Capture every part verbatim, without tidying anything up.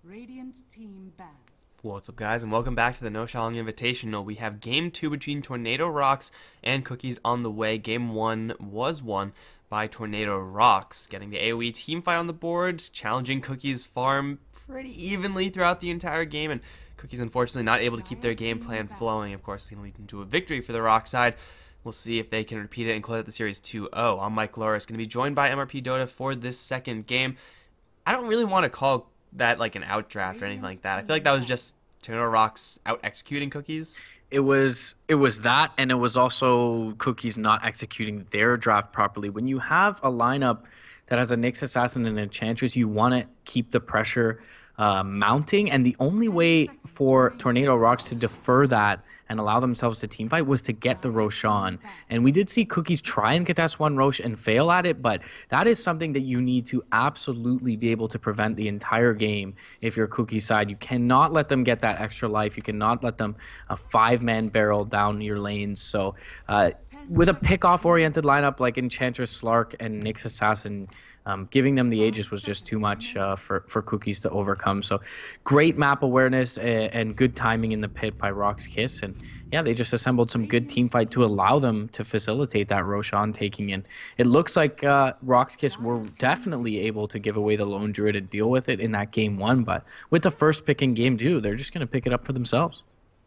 Radiant team ban. What's up, guys, and welcome back to the No Shaolin Invitational. We have game two between Tornado Rocks and Cookies on the way. Game one was won by Tornado Rocks, getting the AoE team fight on the board, challenging Cookies' farm pretty evenly throughout the entire game, and Cookies unfortunately not able to keep their game plan flowing. Of course, it's going to lead into a victory for the Rock side. We'll see if they can repeat it and close out the series two oh. I'm Mike Loris, going to be joined by M R P Dota for this second game. I don't really want to call that like an out draft or anything like that. I feel like that was just Tornado Rocks out executing Cookies. It was it was that, and it was also Cookies not executing their draft properly. When you have a lineup that has a Nyx Assassin and Enchantress, you want to keep the pressure uh, mounting, and the only way for Tornado Rocks to defer that and allow themselves to teamfight was to get the Roshan. And we did see Cookies try and contest one Rosh and fail at it, but that is something that you need to absolutely be able to prevent the entire game if you're Cookies side. You cannot let them get that extra life. You cannot let them a five-man barrel down your lanes. So uh, with a pick-off-oriented lineup like Enchantress, Slark, and Nyx Assassin, Um, giving them the Aegis was just too much uh, for, for Cookies to overcome. So great map awareness and, and good timing in the pit by Rock's Kiss. And yeah, they just assembled some good team fight to allow them to facilitate that Roshan taking in. It looks like uh, Rock's Kiss were definitely able to give away the Lone Druid and deal with it in that game one. But with the first pick in game two, they're just going to pick it up for themselves.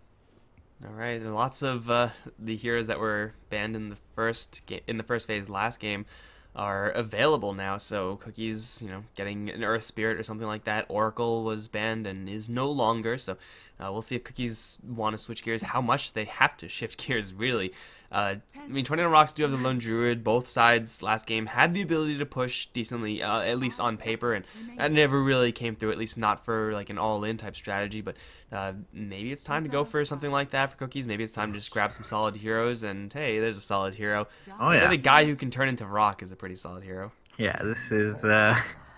All right, and lots of uh, the heroes that were banned in the first game, in the first phase last game are available now. So Cookies, you know, getting an Earth Spirit or something like that. Oracle was banned and is no longer. So uh, we'll see if Cookies want to switch gears. How much they have to shift gears, really. Uh, I mean, Tornado Rocks do have the Lone Druid. Both sides last game had the ability to push decently, uh, at least on paper, and that never really came through, at least not for like an all-in type strategy. But uh, maybe it's time to go for something like that for Cookies. Maybe it's time to just grab some solid heroes, and hey, there's a solid hero. Oh, yeah. The guy who can turn into Rock is a pretty solid hero. Yeah, this is uh,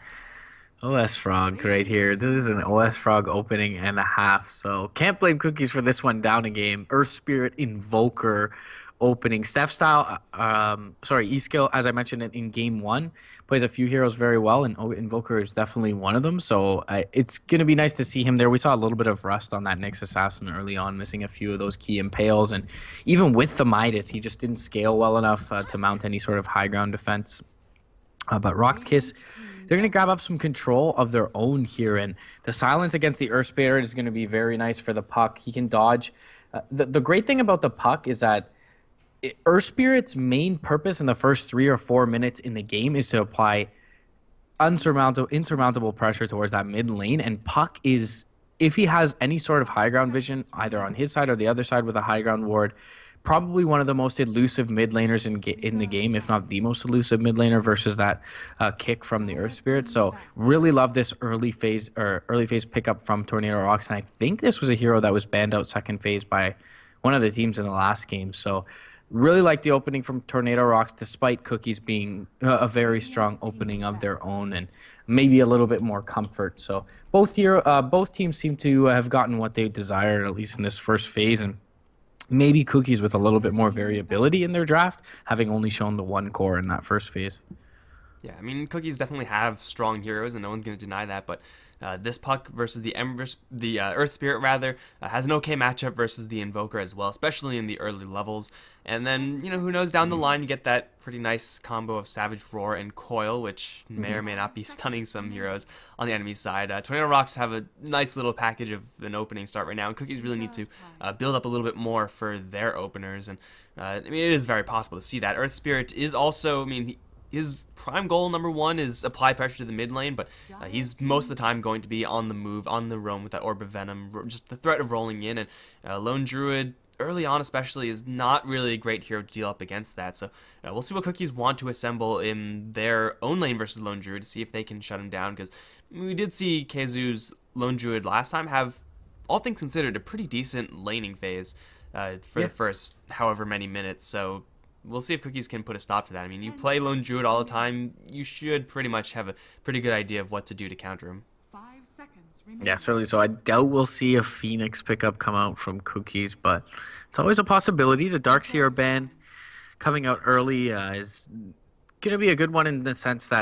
O S Frog right here. This is an O S Frog opening and a half, so can't blame Cookies for this one down a game. Earth Spirit Invoker opening. Steph Style, um, sorry, E-Skill, as I mentioned in game one, plays a few heroes very well, and Invoker is definitely one of them, so uh, it's going to be nice to see him there. We saw a little bit of rust on that Nyx Assassin early on, missing a few of those key impales, and even with the Midas, he just didn't scale well enough uh, to mount any sort of high ground defense. Uh, but Rock's Kiss, they're going to grab up some control of their own here, and the silence against the Earth Spirit is going to be very nice for the Puck. He can dodge. Uh, the, the great thing about the Puck is that Earth Spirit's main purpose in the first three or four minutes in the game is to apply unsurmountable, insurmountable pressure towards that mid lane, and Puck is, if he has any sort of high ground vision, either on his side or the other side with a high ground ward, probably one of the most elusive mid laners in, in the game, if not the most elusive mid laner versus that uh, kick from the Earth Spirit. So really love this early phase or early phase pickup from Tornado Rocks, and I think this was a hero that was banned out second phase by one of the teams in the last game. So really like the opening from Tornado Rocks, despite Cookies being a very strong opening of their own and maybe a little bit more comfort. So both here, uh, both teams seem to have gotten what they desired, at least in this first phase, and maybe Cookies with a little bit more variability in their draft, having only shown the one core in that first phase. Yeah, I mean, Cookies definitely have strong heroes, and no one's going to deny that, but Uh, this Puck versus the Ember, the uh, Earth Spirit rather, uh, has an okay matchup versus the Invoker as well, especially in the early levels. And then, you know, who knows, down the line you get that pretty nice combo of Savage Roar and Coil, which may or may not be stunning some heroes on the enemy side. Uh, Tornado Rocks have a nice little package of an opening start right now, and Cookies really need to uh, build up a little bit more for their openers. And uh, I mean, it is very possible to see that. Earth Spirit is also, I mean, he, his prime goal, number one, is apply pressure to the mid lane, but uh, he's most of the time going to be on the move, on the roam with that Orb of Venom, just the threat of rolling in, and uh, Lone Druid, early on especially, is not really a great hero to deal up against that, so uh, we'll see what Cookies want to assemble in their own lane versus Lone Druid to see if they can shut him down, because we did see Keizu's Lone Druid last time have, all things considered, a pretty decent laning phase uh, for yeah. the first however many minutes, so we'll see if Cookies can put a stop to that. I mean, you play Lone Druid all the time, you should pretty much have a pretty good idea of what to do to counter him. Five seconds remaining. Yeah, certainly. So I doubt we'll see a Phoenix pickup come out from Cookies, but it's always a possibility. The Darkseer ban coming out early uh, is going to be a good one in the sense that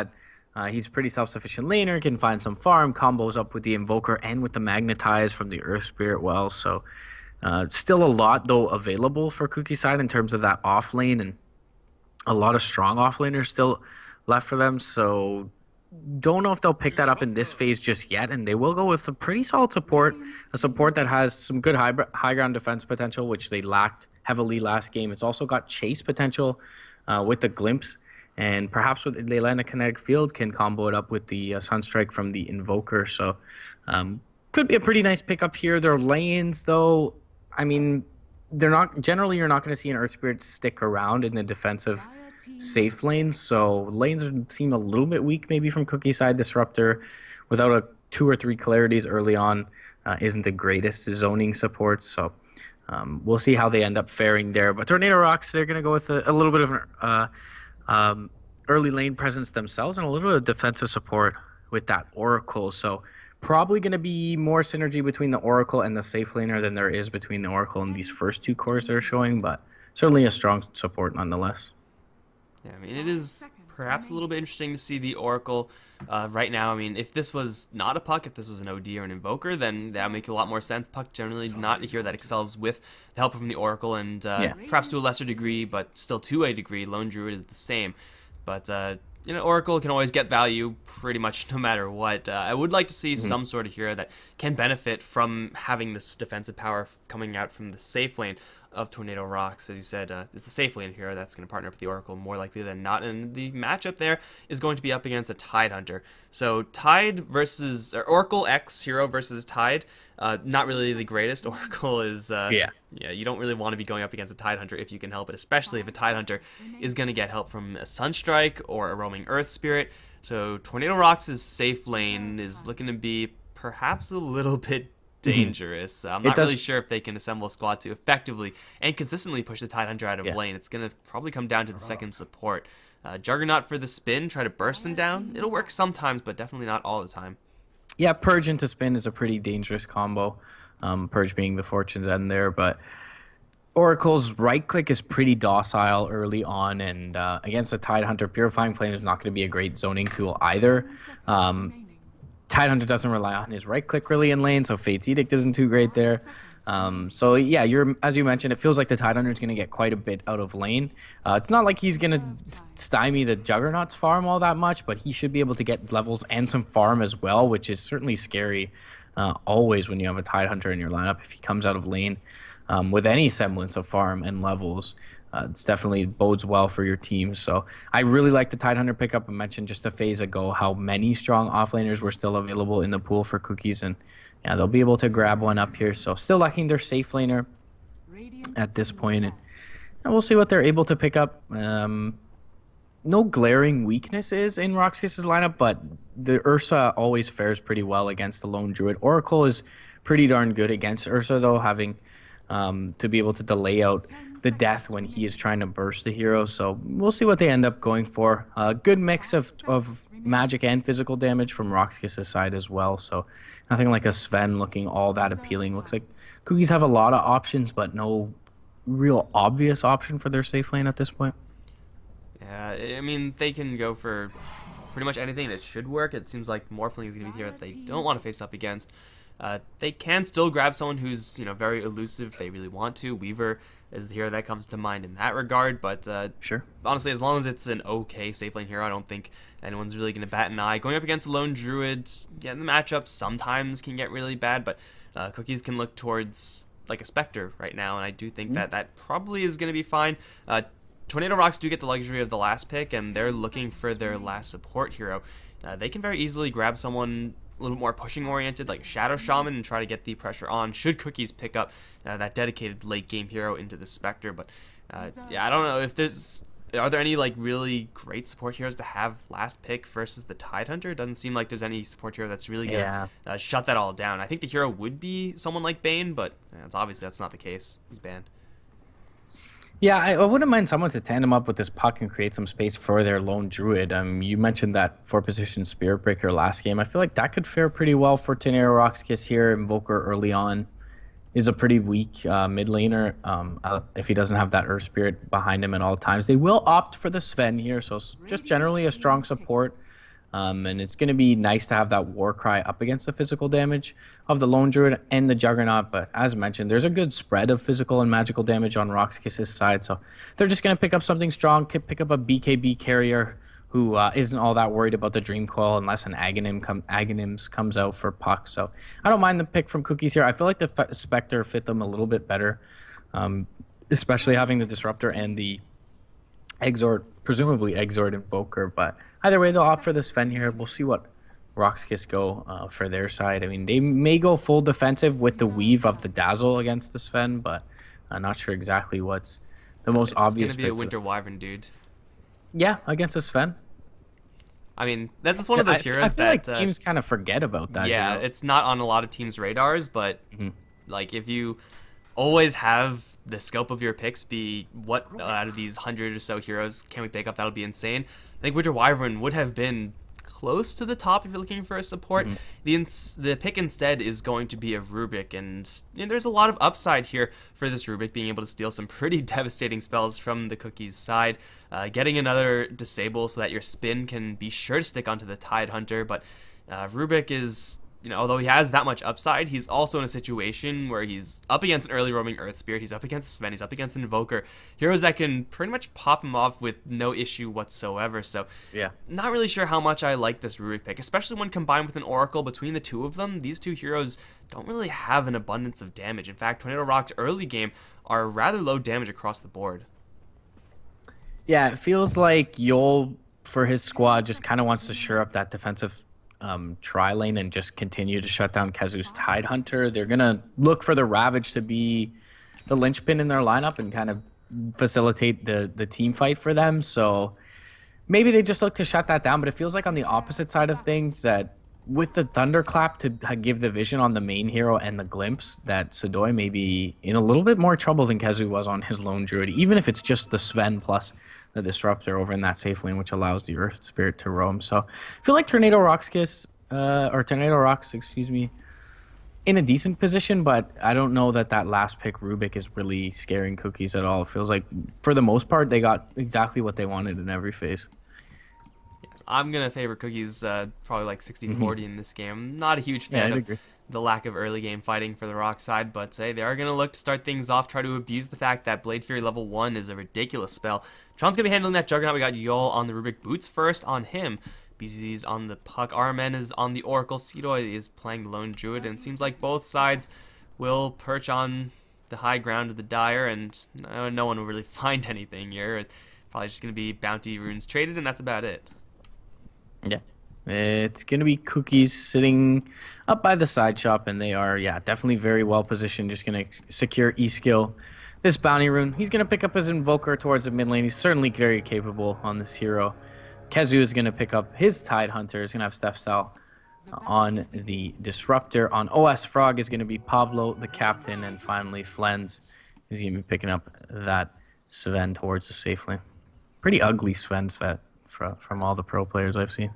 Uh, he's a pretty self-sufficient laner, can find some farm, combos up with the Invoker and with the Magnetize from the Earth Spirit well. So uh, still a lot, though, available for Cookie side in terms of that off lane, and a lot of strong off laners still left for them. So don't know if they'll pick that up in this phase just yet, and they will go with a pretty solid support, a support that has some good high, high ground defense potential, which they lacked heavily last game. It's also got chase potential uh, with the Glimpse, and perhaps with Leilani Kinetic Field can combo it up with the uh, Sunstrike from the Invoker. So um, could be a pretty nice pickup here. Their lanes, though, I mean, they're not generally you're not going to see an Earth Spirit stick around in the defensive safe lanes. So lanes seem a little bit weak maybe from Cookie side. Disruptor without a two or three clarities early on uh, isn't the greatest zoning support. So um, we'll see how they end up faring there. But Tornado Rocks, they're going to go with a, a little bit of an uh, um, early lane presence themselves and a little bit of defensive support with that Oracle. So probably going to be more synergy between the Oracle and the safe laner than there is between the Oracle and these first two cores they're showing, but certainly a strong support nonetheless. Yeah, I mean, it is perhaps a little bit interesting to see the Oracle uh, right now. I mean, if this was not a Puck, if this was an O D or an Invoker, then that would make a lot more sense. Puck generally not a hero that excels with the help from the Oracle, and uh, Yeah. perhaps to a lesser degree, but still to a degree, Lone Druid is the same. But, uh, you know, Oracle can always get value pretty much no matter what. Uh, I would like to see mm-hmm. some sort of hero that can benefit from having this defensive power coming out from the safe lane of Tornado Rocks. As you said, uh, it's the safe lane hero that's going to partner up with the Oracle more likely than not, and the matchup there is going to be up against a Tidehunter. So Tide versus or Oracle X hero versus Tide, uh, not really the greatest. Oracle is uh, yeah, yeah, you don't really want to be going up against a Tidehunter if you can help it, especially if a Tidehunter is going to get help from a Sunstrike or a roaming Earth Spirit. So Tornado Rocks' safe lane is looking to be perhaps a little bit dangerous. I'm not really sure if they can assemble a squad to effectively and consistently push the Tidehunter out of yeah. lane. It's going to probably come down to the second support. Uh, Juggernaut for the spin, try to burst him down. It'll work sometimes, but definitely not all the time. Yeah, Purge into spin is a pretty dangerous combo. Um, Purge being the Fortune's End there, but Oracle's right click is pretty docile early on, and uh, against the Tidehunter, Purifying Flame is not going to be a great zoning tool either. Um, Tidehunter doesn't rely on his right click really in lane, so Fate's Edict isn't too great there. Um, so yeah, you're as you mentioned, it feels like the Tidehunter is going to get quite a bit out of lane. Uh, it's not like he's going to stymie the Juggernaut's farm all that much, but he should be able to get levels and some farm as well, which is certainly scary uh, always when you have a Tidehunter in your lineup. If he comes out of lane um, with any semblance of farm and levels, Uh, it's definitely bodes well for your team. So I really like the Tidehunter pickup. I mentioned just a phase ago how many strong offlaners were still available in the pool for Cookies, and yeah, they'll be able to grab one up here. So still lacking their safe laner at this point, and, and we'll see what they're able to pick up. Um, no glaring weaknesses in Roxas's lineup, but the Ursa always fares pretty well against the Lone Druid. Oracle is pretty darn good against Ursa, though, having um, to be able to delay out the death when he is trying to burst the hero. So we'll see what they end up going for. A uh, good mix of, of magic and physical damage from Roxas' side as well. So nothing like a Sven looking all that appealing. Looks like Cookies have a lot of options, but no real obvious option for their safe lane at this point. Yeah, I mean, they can go for pretty much anything that should work. It seems like Morphling is going to be here that they don't want to face up against. Uh, they can still grab someone who's, you know, very elusive if they really want to. Weaver is the hero that comes to mind in that regard, but uh, sure. honestly, as long as it's an okay safe lane hero, I don't think anyone's really going to bat an eye. Going up against a Lone Druid, yeah, the matchup sometimes can get really bad, but uh, Cookies can look towards like a Spectre right now, and I do think mm-hmm. that that probably is going to be fine. Uh, Tornado Rocks do get the luxury of the last pick, and they're looking for their last support hero. Uh, they can very easily grab someone a little bit more pushing oriented like Shadow Shaman and try to get the pressure on should Cookies pick up uh, that dedicated late game hero into the Spectre. But uh, yeah, I don't know if there's are there any like really great support heroes to have last pick versus the Tidehunter. It doesn't seem like there's any support hero that's really gonna yeah. uh, shut that all down. I think the hero would be someone like Bane, but uh, it's obviously that's not the case. He's banned. Yeah, I, I wouldn't mind someone to tandem up with this Puck and create some space for their Lone Druid. Um, you mentioned that four-position Spirit Breaker last game. I feel like that could fare pretty well for Tornado Rocks Kiss here. Invoker early on is a pretty weak uh, mid laner um, uh, if he doesn't have that Earth Spirit behind him at all times. They will opt for the Sven here, so just generally a strong support Um, and it's going to be nice to have that Warcry up against the physical damage of the Lone Druid and the Juggernaut. But as mentioned, there's a good spread of physical and magical damage on Roxkiss's side. So they're just going to pick up something strong, pick up a B K B carrier who uh, isn't all that worried about the Dream Coil unless an Aghanim com- Aghanims comes out for Puck. So I don't mind the pick from Cookies here. I feel like the F- Spectre fit them a little bit better, um, especially having the Disruptor and the Exort, presumably Exort Invoker, but either way, they'll opt for the Sven here. We'll see what Roxkiss go uh, for their side. I mean, they may go full defensive with the weave of the Dazzle against the Sven, but I'm not sure exactly what's the most It's obvious. It's going to be a Winter Wyvern, dude. Yeah, against a Sven. I mean, that's one of those I, heroes I feel that like teams uh, kind of forget about that. Yeah, hero. It's not on a lot of teams' radars, but mm-hmm. like if you always have the scope of your picks be what uh, out of these hundred or so heroes can we pick up, that'll be insane. I think Winter Wyvern would have been close to the top if you're looking for a support. Mm-hmm. The ins- the pick instead is going to be a Rubik, and you know, there's a lot of upside here for this Rubik being able to steal some pretty devastating spells from the Cookies side, uh, getting another disable so that your spin can be sure to stick onto the Tidehunter. But uh, Rubik is, you know, although he has that much upside, he's also in a situation where he's up against an early roaming Earth Spirit, he's up against Sven, he's up against an Invoker, heroes that can pretty much pop him off with no issue whatsoever. So, yeah, not really sure how much I like this Rubik pick, especially when combined with an Oracle. Between the two of them, these two heroes don't really have an abundance of damage. In fact, Tornado Rock's early game are rather low damage across the board. Yeah, it feels like Yol, for his squad, just kind of wants to shore up that defensive Um, tri lane and just continue to shut down Kazu's Tidehunter. They're gonna look for the Ravage to be the linchpin in their lineup and kind of facilitate the the team fight for them. So maybe they just look to shut that down. But it feels like on the opposite side of things that with the Thunderclap to give the vision on the main hero and the glimpse, that Sidoi may be in a little bit more trouble than Kazu was on his Lone Druid, even if it's just the Sven plus the Disruptor over in that safe lane, which allows the Earth Spirit to roam. So I feel like Tornado Roxkiss, uh, or Tornado Rocks, excuse me, in a decent position, but I don't know that that last pick Rubik is really scaring Cookies at all. It feels like, for the most part, they got exactly what they wanted in every phase. Yes, I'm going to favor Cookies uh, probably like sixty forty mm-hmm. in this game. I'm not a huge fan yeah, of agree. the lack of early game fighting for the Rock side, but hey, they are going to look to start things off, try to abuse the fact that Blade Fury level one is a ridiculous spell. Tron's going to be handling that Juggernaut. We got Yol on the Rubik, Boots first on him. B Z Z's on the Puck, R M N is on the Oracle, Sidoi is playing the Lone Druid, and it seems like both sides will perch on the high ground of the Dire, and no, no one will really find anything here. It's probably just going to be bounty runes traded, and that's about it. Yeah. It's going to be Cookies sitting up by the side shop, and they are, yeah, definitely very well positioned. Just going to secure E-skill this bounty rune. He's going to pick up his Invoker towards the mid lane. He's certainly very capable on this hero. Kezu is going to pick up his Tidehunter. He's going to have Steph Sal on the Disruptor. On O S Frog is going to be Pablo, the captain, and finally Flens is going to be picking up that Sven towards the safe lane. Pretty ugly Sven Svet from, from all the pro players I've seen.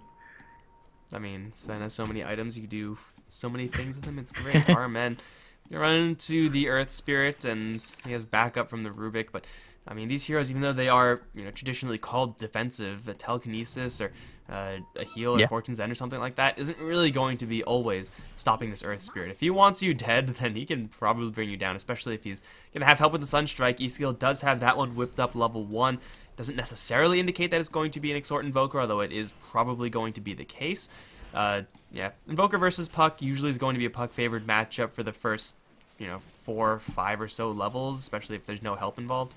I mean, Sven has so many items. You can do so many things with him. It's great. R M N, you run into the Earth Spirit, and he has backup from the Rubik. But I mean, these heroes, even though they are, you know, traditionally called defensive, a Telekinesis or uh, a heal or yeah. Fortune's End or something like that isn't really going to be always stopping this Earth Spirit. If he wants you dead, then he can probably bring you down, especially if he's going to have help with the Sunstrike. E-skill does have that one whipped up level one. Doesn't necessarily indicate that it's going to be an Exort Invoker, although it is probably going to be the case. Uh, yeah, Invoker versus Puck usually is going to be a Puck-favored matchup for the first, you know, four, five or so levels, especially if there's no help involved.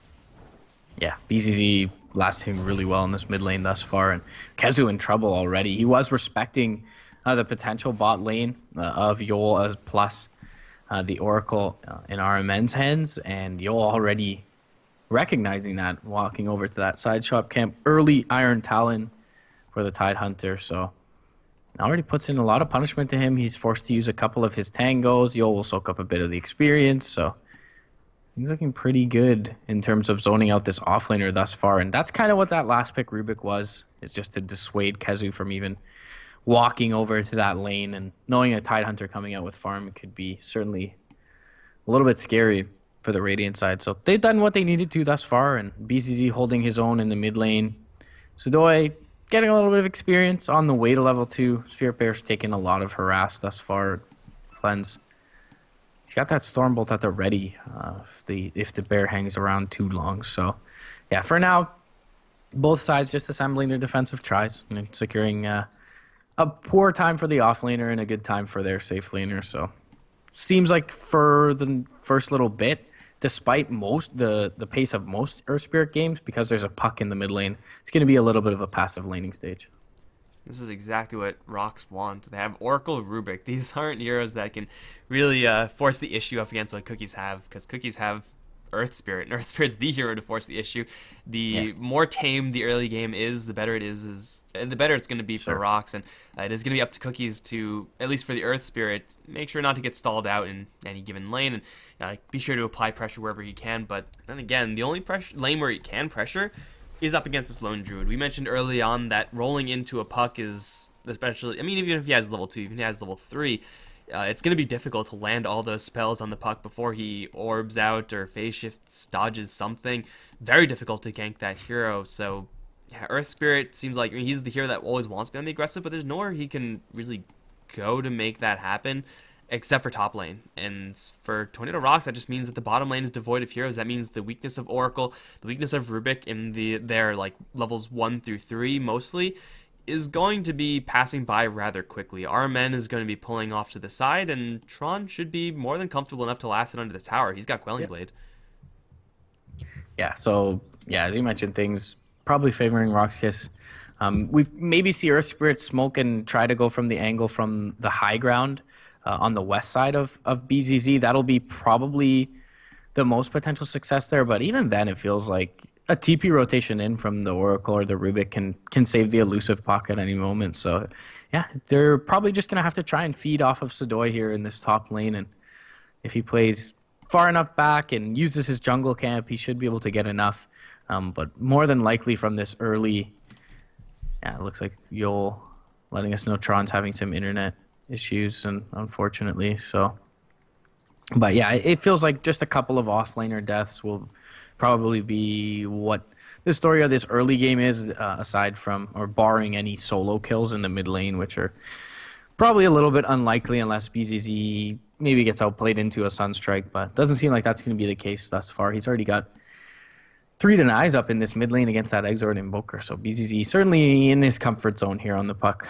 Yeah, B Z Z lasting really well in this mid lane thus far, and Kezu in trouble already. He was respecting uh, the potential bot lane uh, of Yol as plus uh, the Oracle uh, in R M N's hands, and Yol already recognizing that, walking over to that side shop camp. Early Iron Talon for the Tidehunter, so already puts in a lot of punishment to him. He's forced to use a couple of his tangos. Yol will soak up a bit of the experience, so he's looking pretty good in terms of zoning out this offlaner thus far. And that's kind of what that last pick Rubik was, is just to dissuade Kezu from even walking over to that lane. And knowing a Tidehunter coming out with farm could be certainly a little bit scary for the Radiant side. So they've done what they needed to thus far, and B Z Z holding his own in the mid lane. Sidoi getting a little bit of experience on the way to level two. Spirit Bear's taken a lot of harass thus far. Cleanse. He's got that Stormbolt at the ready uh, if the if the bear hangs around too long. So, yeah, for now, both sides just assembling their defensive tries and securing uh, a poor time for the off laner and a good time for their safe laner. So, seems like for the first little bit, despite most the the pace of most Earth Spirit games, because there's a puck in the mid lane, it's going to be a little bit of a passive laning stage. This is exactly what Rocks want. They have Oracle, Rubik. These aren't heroes that can really uh, force the issue up against what Cookies have, because Cookies have Earth Spirit, and Earth Spirit's the hero to force the issue. The yeah. more tame the early game is, the better it is, is the better it's going to be sure. for Rocks, and uh, it is going to be up to Cookies to, at least for the Earth Spirit, make sure not to get stalled out in any given lane, and uh, be sure to apply pressure wherever he can. But then again, the only pressure lane where he can pressure is up against this lone druid. We mentioned early on that rolling into a puck is, especially, I mean, even if he has level two, even if he has level three, uh, it's going to be difficult to land all those spells on the puck before he orbs out or phase shifts, dodges something. Very difficult to gank that hero. So yeah, Earth Spirit seems like, I mean, he's the hero that always wants to be on the aggressive, but there's nowhere he can really go to make that happen, except for top lane. And for Tornado Rocks, that just means that the bottom lane is devoid of heroes. That means the weakness of Oracle, the weakness of Rubik in the their like levels one through three mostly, is going to be passing by rather quickly. Armen is going to be pulling off to the side, and Tron should be more than comfortable enough to last it under the tower. He's got Quelling yep. Blade. Yeah, so yeah, as you mentioned, things probably favoring Roxkiss. Um, we maybe see Earth Spirit smoke and try to go from the angle from the high ground. Uh, on the west side of, of B Z Z, that'll be probably the most potential success there. But even then, it feels like a T P rotation in from the Oracle or the Rubik can can save the elusive puck at any moment. So, yeah, they're probably just going to have to try and feed off of Sadoy here in this top lane. And if he plays far enough back and uses his jungle camp, he should be able to get enough. Um, but more than likely from this early, yeah, it looks like Yol letting us know Tron's having some internet issues, and unfortunately, so but yeah, it feels like just a couple of offlaner deaths will probably be what the story of this early game is, uh, aside from or barring any solo kills in the mid lane, which are probably a little bit unlikely unless B Z Z maybe gets outplayed into a Sunstrike, but doesn't seem like that's going to be the case thus far. He's already got three denies up in this mid lane against that Exort Invoker, so B Z Z certainly in his comfort zone here on the puck.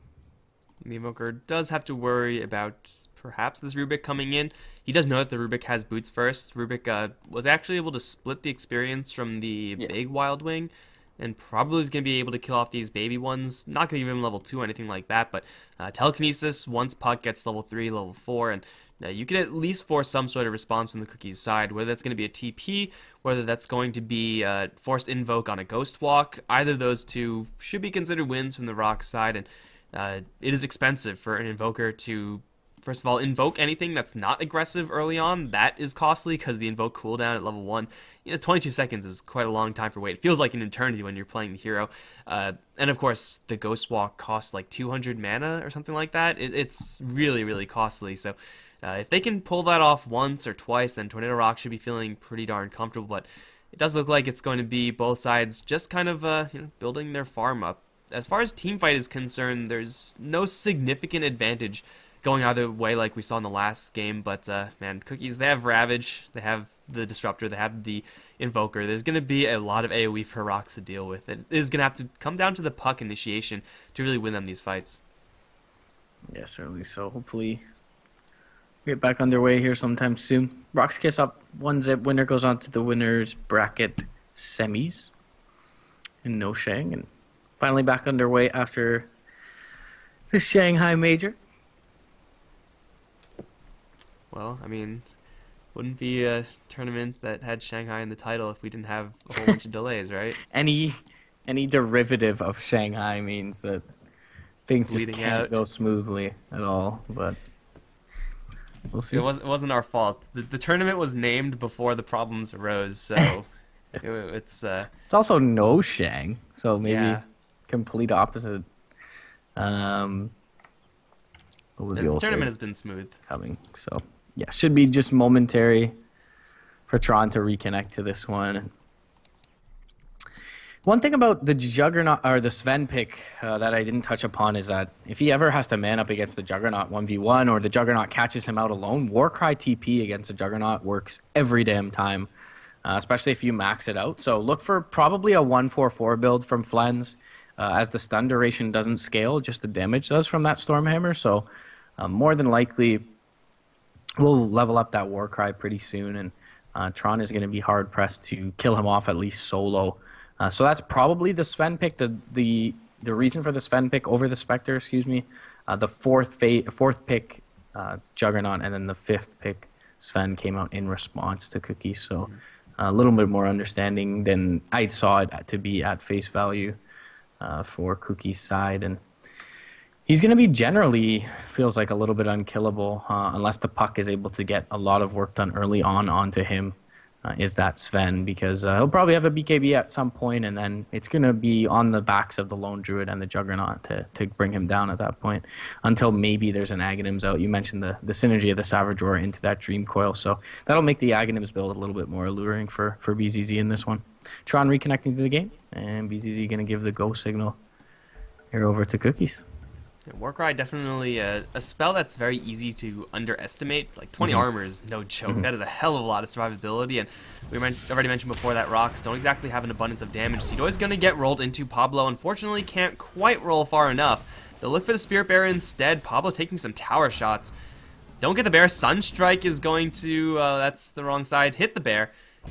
The Invoker does have to worry about perhaps this Rubik coming in. He does know that the Rubik has boots first. Rubik uh, was actually able to split the experience from the yeah. big Wild Wing, and probably is going to be able to kill off these baby ones. Not going to give him level two or anything like that, but uh, Telekinesis, once Puck gets level three, level four, and uh, you can at least force some sort of response from the Cookies side, whether that's going to be a T P, whether that's going to be uh, forced Invoke on a Ghost Walk. Either of those two should be considered wins from the Rock side, and Uh, it is expensive for an Invoker to, first of all, invoke anything that's not aggressive early on. That is costly because the invoke cooldown at level one, you know, twenty-two seconds is quite a long time for wait. It feels like an eternity when you're playing the hero. Uh, and of course, the Ghost Walk costs like two hundred mana or something like that. It, it's really, really costly. So uh, if they can pull that off once or twice, then Tornado Rock should be feeling pretty darn comfortable. But it does look like it's going to be both sides just kind of uh, you know, building their farm up. As far as teamfight is concerned, there's no significant advantage going either way like we saw in the last game, but uh, man, Cookies, they have Ravage, they have the Disruptor, they have the Invoker. There's going to be a lot of AoE for Rocks to deal with. It is going to have to come down to the puck initiation to really win them these fights. Yeah, certainly so. Hopefully get back underway here sometime soon. Rocks kiss up one zip. Winner goes on to the winner's bracket semis in No Shang, and finally back underway after the Shanghai Major. Well, I mean, wouldn't be a tournament that had Shanghai in the title if we didn't have a whole bunch of delays, right? Any any derivative of Shanghai means that things just Bleeding can't out. go smoothly at all, but we'll see. It wasn't, it wasn't our fault. The, the tournament was named before the problems arose, so it, it's... Uh, it's also no Shang, so maybe... Yeah. Complete opposite. Um, what was the the, the tournament has been smooth. Coming, so yeah, should be just momentary for Tron to reconnect to this one. One thing about the Juggernaut or the Sven pick uh, that I didn't touch upon is that if he ever has to man up against the Juggernaut one v one or the Juggernaut catches him out alone, Warcry T P against the Juggernaut works every damn time, uh, especially if you max it out. So look for probably a one four four build from Flens, uh, as the stun duration doesn't scale, just the damage does from that Stormhammer. So uh, more than likely, we'll level up that Warcry pretty soon, and uh, Tron is going to be hard pressed to kill him off at least solo. Uh, so that's probably the Sven pick. The the the reason for the Sven pick over the Spectre, excuse me, uh, the fourth fa- fourth pick uh, Juggernaut, and then the fifth pick Sven came out in response to Cookie. So uh, a little bit more understanding than I saw it to be at face value uh, for Cookie's side, and he's going to be generally feels like a little bit unkillable uh, unless the puck is able to get a lot of work done early on onto him. Uh, is that Sven, because uh, he'll probably have a B K B at some point, and then it's going to be on the backs of the Lone Druid and the Juggernaut to, to bring him down at that point, until maybe there's an Aghanims out. You mentioned the, the synergy of the Savage Roar into that Dream Coil, so that'll make the Aghanims build a little bit more alluring for, for B Z Z in this one. Tron reconnecting to the game, and B Z Z going to give the go signal here over to Cookies. Yeah, Warcry definitely a, a spell that's very easy to underestimate. Like twenty Mm-hmm. armor is no joke. Mm-hmm. That is a hell of a lot of survivability, and we men- already mentioned before that rocks don't exactly have an abundance of damage. Tito's going to get rolled into. Pablo unfortunately can't quite roll far enough. They'll look for the Spirit Bear instead. Pablo taking some tower shots. Don't get the bear. Sunstrike is going to, uh, that's the wrong side, hit the bear.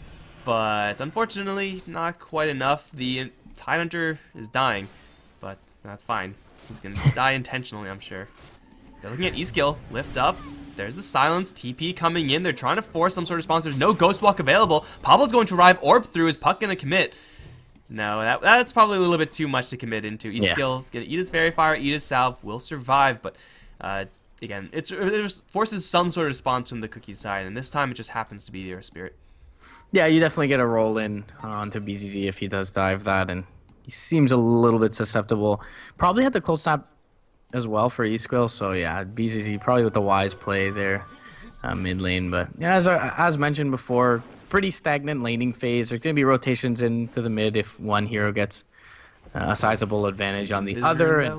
But unfortunately, not quite enough. The Tidehunter is dying, but that's fine. He's going to die intentionally, I'm sure. They're looking at E-Skill. Lift up. There's the silence. T P coming in. They're trying to force some sort of response. There's no Ghost Walk available. Pablo's going to arrive. Orb through. Is Puck going to commit? No, that, that's probably a little bit too much to commit into. E-Skill is going to eat his Fairy Fire, eat his Salve, will survive, but uh, again, it's, it forces some sort of response from the Cookie side, and this time it just happens to be the Earth Spirit. Yeah, you definitely get a roll in onto B Z Z if he does dive that, and he seems a little bit susceptible. Probably had the Cold Snap as well for E-Skill, so yeah, B Z Z probably with the wise play there uh, mid lane. But yeah, as, as mentioned before, pretty stagnant laning phase. There's going to be rotations into the mid if one hero gets uh, a sizable advantage on the Invis other. rune, And,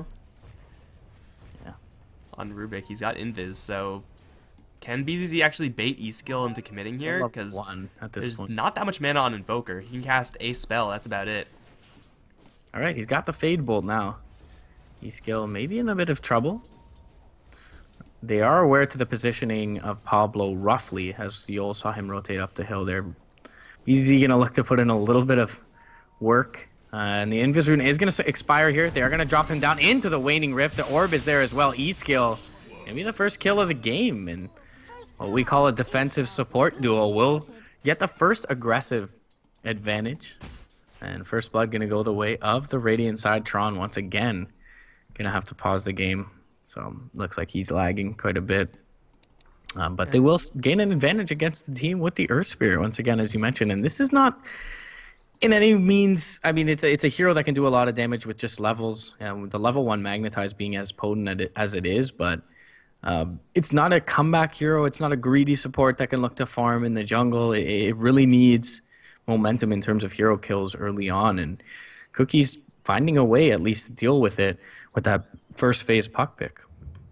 yeah. On Rubik, he's got Invis, so can B Z Z actually bait E-Skill into committing Still here? level Because one at this there's point. not that much mana on Invoker. He can cast a spell, that's about it. All right, he's got the Fade Bolt now. E-Skill maybe in a bit of trouble. They are aware to the positioning of Pablo roughly, as you all saw him rotate up the hill there. B Z Z going to look to put in a little bit of work. Uh, and the Invis Rune is going to expire here. They are going to drop him down into the Waning Rift. The Orb is there as well. E-Skill, maybe the first kill of the game. And what we call a defensive support duo will get the first aggressive advantage. And First Blood going to go the way of the Radiant side. Tron once again going to have to pause the game. So looks like he's lagging quite a bit. Um, but they will gain an advantage against the team with the Earth Spirit once again, as you mentioned. And this is not in any means, I mean, it's a, it's a hero that can do a lot of damage with just levels. And with the level one Magnetize being as potent as it is, but um, it's not a comeback hero. It's not a greedy support that can look to farm in the jungle. It, it really needs momentum in terms of hero kills early on. And Cookie's finding a way at least to deal with it with that first phase puck pick.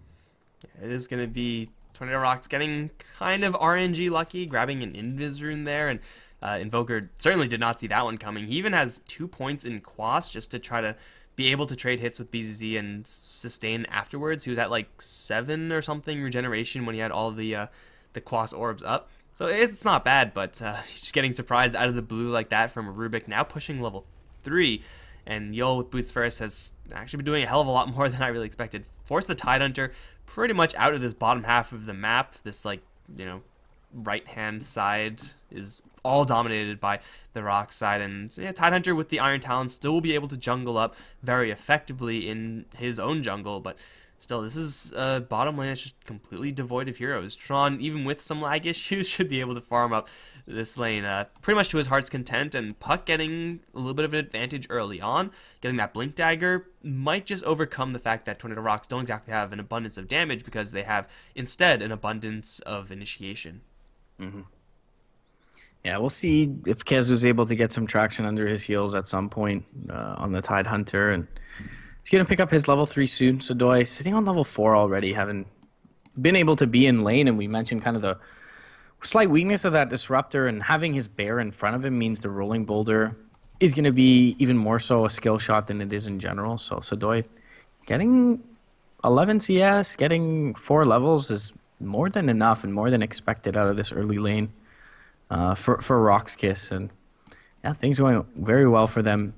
It is going to be Tornado Rocks getting kind of R N G lucky, grabbing an Invis Rune there, and uh, Invoker certainly did not see that one coming. He even has two points in Quas just to try to be able to trade hits with B Z Z and sustain afterwards. He was at like seven or something regeneration when he had all the uh, the Quas orbs up. So it's not bad, but uh, just getting surprised out of the blue like that from a Rubik, now pushing level three. And Yol with Boots First has actually been doing a hell of a lot more than I really expected. Forced the Tidehunter pretty much out of this bottom half of the map. This, like, you know, right-hand side is all dominated by the rock side. And so, yeah, Tidehunter with the Iron Talons still will be able to jungle up very effectively in his own jungle. But still, this is a bottom lane that's just completely devoid of heroes. Tron, even with some lag issues, should be able to farm up this lane uh, pretty much to his heart's content, and Puck getting a little bit of an advantage early on. Getting that Blink Dagger might just overcome the fact that Tornado Rocks don't exactly have an abundance of damage, because they have instead an abundance of initiation. Mm-hmm. Yeah, we'll see if Kezu's able to get some traction under his heels at some point uh, on the Tide Hunter, and he's gonna pick up his level three soon. So Doi sitting on level four already, having been able to be in lane, and we mentioned kind of the slight weakness of that disruptor, and having his bear in front of him means the rolling boulder is going to be even more so a skill shot than it is in general. So Sodoi getting eleven C S, getting four levels is more than enough and more than expected out of this early lane uh, for, for Roxkiss. And yeah, things going very well for them.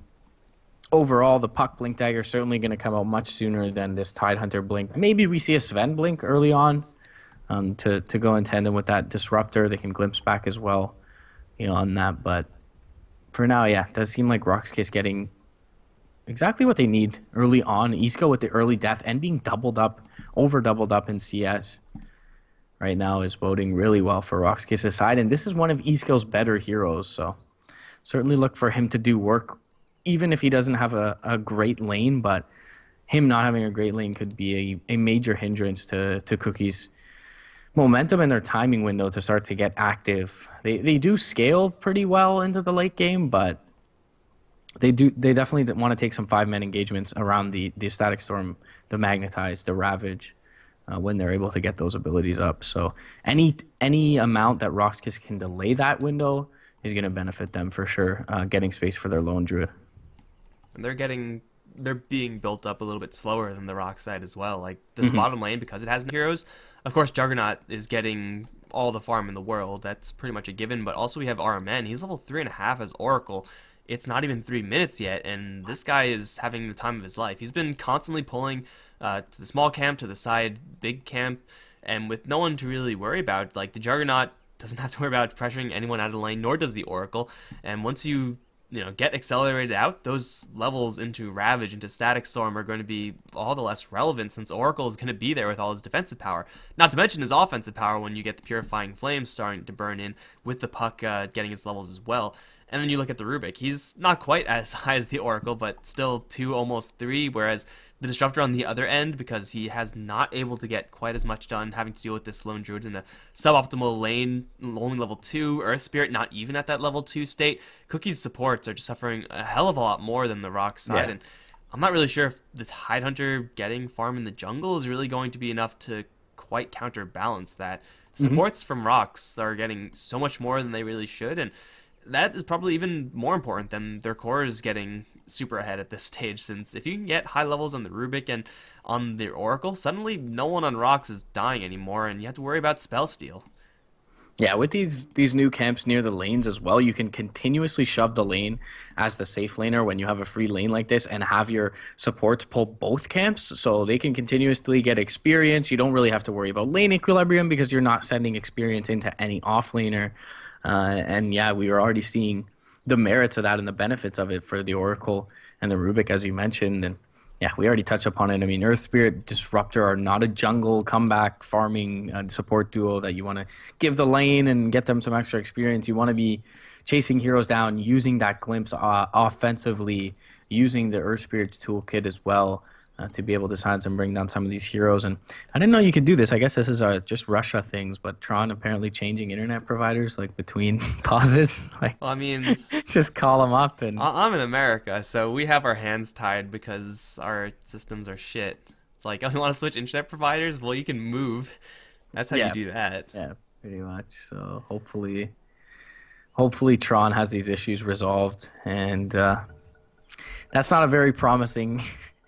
Overall, the Puck Blink Dagger is certainly going to come out much sooner than this Tide Hunter Blink. Maybe we see a Sven Blink early on. Um, to, to go in tandem with that disruptor. They can glimpse back as well, you know, on that. But for now, yeah, it does seem like Roxkiss getting exactly what they need early on. Isco with the early death and being doubled up, over doubled up in C S right now is boding really well for Roxkiss's side. And this is one of Isco's better heroes, so certainly look for him to do work, even if he doesn't have a, a great lane. But him not having a great lane could be a, a major hindrance to, to Cookie's momentum and their timing window to start to get active. They they do scale pretty well into the late game, but they do they definitely want to take some five man engagements around the the Static Storm, the Magnetize, the Ravage, uh, when they're able to get those abilities up. So any any amount that Roxkiss can delay that window is going to benefit them for sure. Uh, getting space for their lone druid. And they're getting they're being built up a little bit slower than the Rock side as well. Like this Mm-hmm. bottom lane, because it has no heroes. Of course, Juggernaut is getting all the farm in the world. That's pretty much a given. But also we have R M N. He's level three and a half as Oracle. It's not even three minutes yet, and this guy is having the time of his life. He's been constantly pulling uh, to the small camp, to the side, big camp, and with no one to really worry about. Like the Juggernaut doesn't have to worry about pressuring anyone out of the lane, nor does the Oracle. And once you you know, get accelerated out, those levels into Ravage, into Static Storm are going to be all the less relevant, since Oracle is going to be there with all his defensive power. Not to mention his offensive power when you get the Purifying Flame starting to burn in, with the Puck uh, getting his levels as well. And then you look at the Rubik. He's not quite as high as the Oracle, but still two, almost three, whereas the Disruptor on the other end, because he has not able to get quite as much done, having to deal with this Lone Druid in a suboptimal lane, only level two, Earth Spirit not even at that level two state. Cookie's supports are just suffering a hell of a lot more than the Rock side, Yeah. and I'm not really sure if the Tide Hunter getting farm in the jungle is really going to be enough to quite counterbalance that. Supports from Rocks are getting so much more than they really should, and that is probably even more important than their core is getting super ahead at this stage, since if you can get high levels on the Rubik and on the Oracle, suddenly no one on Rocks is dying anymore, and you have to worry about spell steal. Yeah, with these these new camps near the lanes as well, you can continuously shove the lane as the safe laner when you have a free lane like this, and have your supports pull both camps, so they can continuously get experience. You don't really have to worry about lane equilibrium because you're not sending experience into any off laner. Uh, and yeah, we were already seeing the merits of that and the benefits of it for the Oracle and the Rubik, as you mentioned. And yeah, we already touched upon it. I mean, Earth Spirit, Disruptor are not a jungle comeback farming uh, support duo that you want to give the lane and get them some extra experience. You want to be chasing heroes down, using that glimpse uh, offensively, using the Earth Spirit's toolkit as well uh, to be able to silence and bring down some of these heroes. And I didn't know you could do this. I guess this is uh, just Russia things, but Tron apparently changing internet providers like between pauses. Like, Well, I mean, just call them up and I- I'm in America, so we have our hands tied because our systems are shit. It's like, oh, you want to switch internet providers? Well, you can move. That's how Yeah. you do that. yeah, pretty much. So hopefully, hopefully Tron has these issues resolved, and uh, that's not a very promising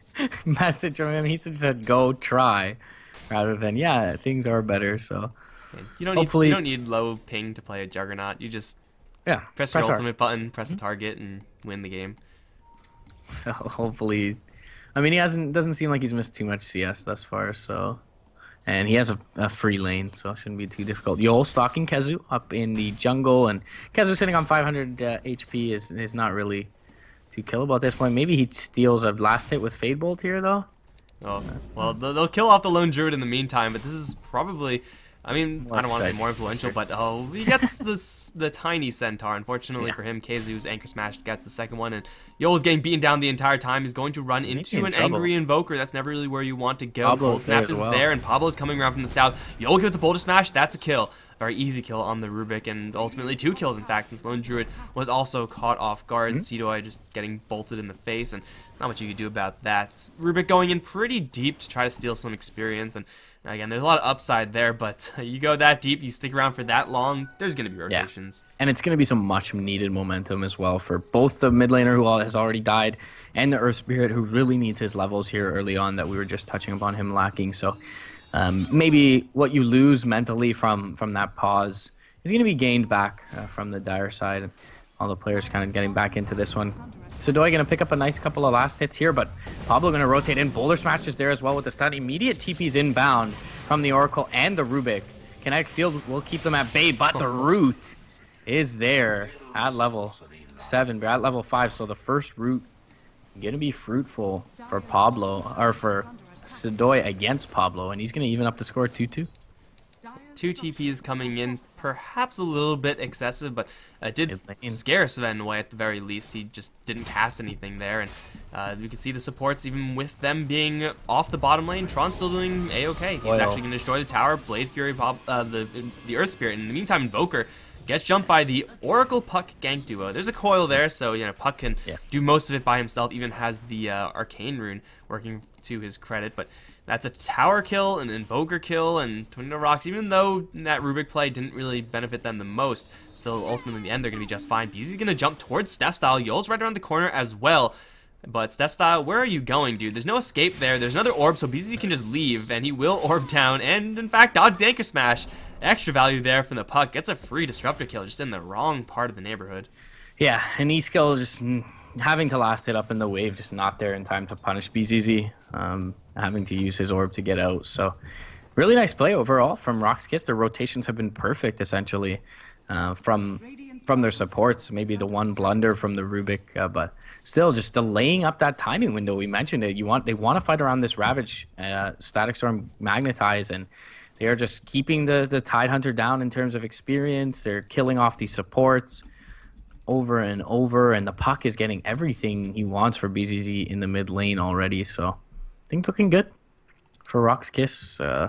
message from him. He should said go try, rather than yeah, things are better. So And You don't Hopefully- need you don't need low ping to play a Juggernaut. You just yeah, press your R. ultimate button, press a target, and win the game. So hopefully, I mean, he hasn't doesn't seem like he's missed too much C S thus far. So, and he has a, a free lane, so it shouldn't be too difficult. Yol stalking Kezu up in the jungle, and Kezu sitting on five hundred uh, H P is is not really too killable at this point. Maybe he steals a last hit with Fade Bolt here, though. Oh, well, they'll they'll kill off the Lone Druid in the meantime, but this is probably I mean, More I don't want to say exciting, more influential, sure. but oh, he gets this the tiny centaur. Unfortunately Yeah. for him, Keizu's anchor smash gets the second one, and Yoel's getting beaten down the entire time. He's going to run Maybe into in an trouble. angry invoker. That's never really where you want to go. Pablo's Cold Snap there as is well. there, and Pablo's coming around from the south. Yoel gets the boulder smash. That's a kill. Very easy kill on the Rubik, and ultimately two kills, in fact, since Lone Druid was also caught off guard. Mm-hmm. Sidoi just getting bolted in the face, and not much you could do about that. Rubik going in pretty deep to try to steal some experience, and again, there's a lot of upside there, but you go that deep, you stick around for that long, there's going to be rotations. And it's going to be some much needed momentum as well for both the mid laner who has already died and the Earth Spirit who really needs his levels here early on that we were just touching upon him lacking. So um, maybe what you lose mentally from, from that pause is going to be gained back uh, from the Dire side. All the players kind of getting back into this one. Sidoi going to pick up a nice couple of last hits here, but Pablo going to rotate in. Boulder Smash is there as well with the stun. Immediate T Ps inbound from the Oracle and the Rubik. Kinetic Field will keep them at bay, but the root is there at level seven, but at level five. So the first root going to be fruitful for Pablo, or for Sidoi against Pablo, and he's going to even up the score two two. Two T Ps coming in, perhaps a little bit excessive, but uh, it did Lane. scare Sven away at the very least. He just didn't cast anything there, and uh, we can see the supports, even with them being off the bottom lane, Tron's still doing A-okay. He's Oil. actually going to destroy the tower, Blade Fury, Bob, uh, the, the Earth Spirit. In the meantime, Invoker gets jumped by the Oracle Puck gank duo. There's a coil there, so you know Puck can Yeah. do most of it by himself, even has the uh, Arcane Rune working to his credit, but that's a tower kill, an Invoker kill, and Tornado Rocks. Even though that Rubik play didn't really benefit them the most, still ultimately in the end they're going to be just fine. B Z is going to jump towards Steph Style. Yoel's right around the corner as well. But Steph Style, where are you going, dude? There's no escape there. There's another orb, so B Z can just leave, and he will orb down, and in fact dodge the anchor smash. Extra value there from the Puck. Gets a free disruptor kill just in the wrong part of the neighborhood. Yeah, and E-Skill just mm, having to last it up in the wave, just not there in time to punish B Z Z, um, having to use his orb to get out. So really nice play overall from Rock's Kiss. Their rotations have been perfect, essentially, uh, from from their supports. Maybe the one blunder from the Rubik, uh, but still just delaying up that timing window. We mentioned it. You want They want to fight around this Ravage, uh, Static Storm, Magnetize, and they are just keeping the, the Tidehunter down in terms of experience. They're killing off these supports over and over, and the Puck is getting everything he wants for B Z Z in the mid lane already. So things looking good for Rock's Kiss. Uh,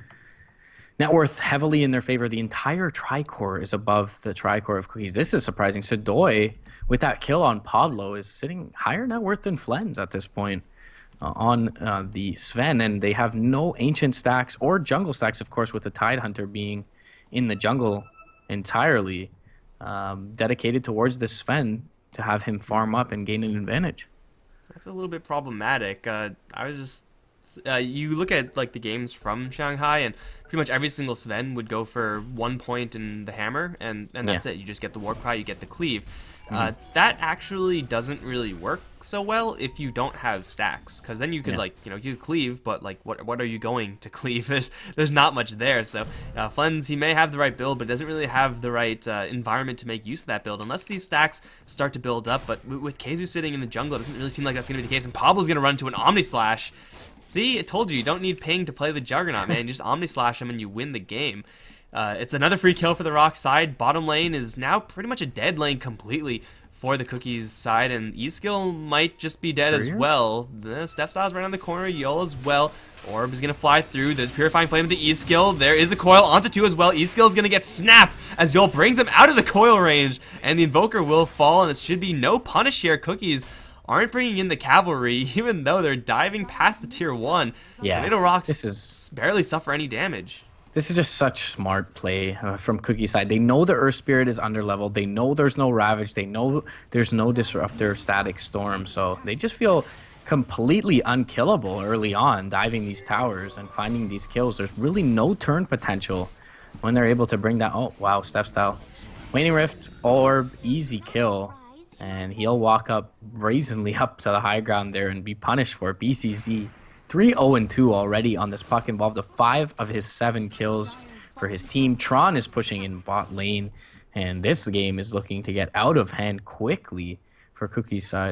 net worth heavily in their favor. The entire Tricore is above the Tricore of Cookies. This is surprising. Sidoi, with that kill on Pablo, is sitting higher net worth than Flens at this point. Uh, on uh, the Sven, and they have no ancient stacks or jungle stacks, of course, with the Tidehunter being in the jungle entirely, um, dedicated towards the Sven to have him farm up and gain an advantage. That's a little bit problematic. Uh, I was just uh, you look at like the games from Shanghai, and pretty much every single Sven would go for one point in the hammer, and and that's Yeah. it. You just get the warp cry, you get the cleave. Uh, that actually doesn't really work so well if you don't have stacks, because then you could Yeah. like you know you could cleave, but like what what are you going to cleave? There's there's not much there. So uh, Flens, he may have the right build, but doesn't really have the right uh, environment to make use of that build unless these stacks start to build up. But w with Keizu sitting in the jungle, it doesn't really seem like that's gonna be the case. And Pablo's gonna run to an Omni Slash. See, I told you, you don't need ping to play the Juggernaut, man. You just Omni Slash him and you win the game. Uh, it's another free kill for the Rock side. Bottom lane is now pretty much a dead lane completely for the Cookies side, and E-Skill might just be dead as Career? well. The Steph Styles right on the corner, Yoel as well. Orb is going to fly through. There's Purifying Flame to E-Skill. There is a coil onto two as well. E-Skill is going to get snapped as Yoel brings him out of the coil range, and the Invoker will fall, and it should be no punish here. Cookies aren't bringing in the cavalry, even though they're diving past the tier one. Yeah, Tornado Rocks this is barely suffer any damage. This is just such smart play uh, from Cookie side. They know the Earth Spirit is underleveled. They know there's no Ravage. They know there's no Disruptor, Static Storm. So they just feel completely unkillable early on, diving these towers and finding these kills. There's really no turn potential when they're able to bring that. Oh, wow, Steph Style. Waning Rift, Orb, easy kill. And he'll walk up brazenly up to the high ground there and be punished for it. B C Z three oh two already on this Puck, involved of five of his seven kills for his team. Tron is pushing in bot lane, and this game is looking to get out of hand quickly for Cookie's side.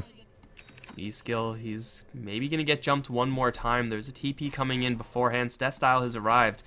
E-Skill, he's maybe going to get jumped one more time. There's a T P coming in beforehand. Steph Style has arrived.